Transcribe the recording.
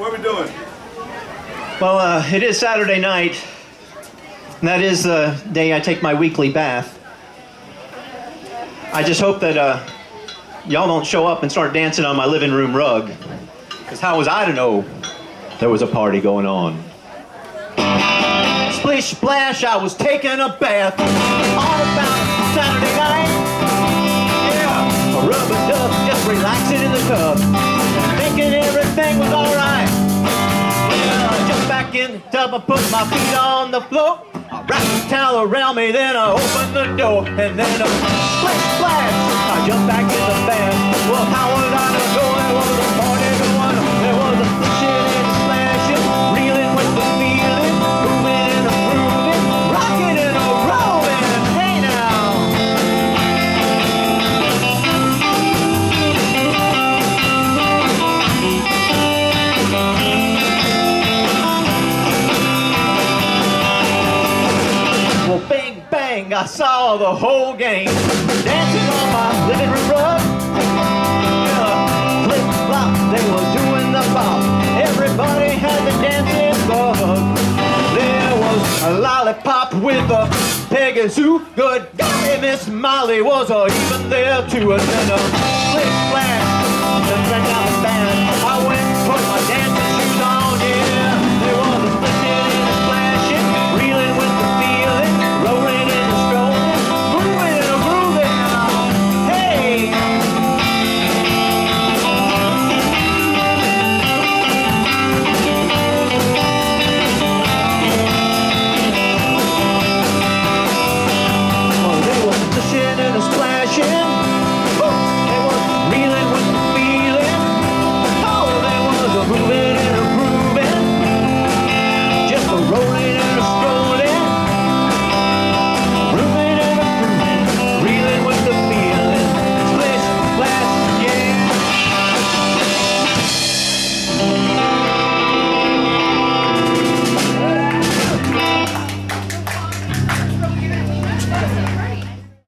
What are we doing? Well, it is Saturday night, and that is the day I take my weekly bath. I just hope that y'all don't show up and start dancing on my living room rug, because how was I to know there was a party going on? Splish Splash, I was taking a bath all about Saturday night. Yeah, a rubber duck, just relaxing in the tub, thinking everything was alright. Back in the tub, I put my feet on the floor. I wrapped the towel around me, then I opened the door, and then a splish splash, I jumped back in the bath. Well, how was I to know there was a party going on? There was a splishing and a splashing, reeling with the feeling, moving and a grooving, rocking and a rolling. Hey now! Well, bang, bang, I saw the whole gang dancing on my living room rug. Yeah, flip, flop, they were doing the bop. Everybody had the dancing bug. There was a lollipop with a Pegasus. Good golly, Miss Molly was even there too. And then a flip, flash, then back down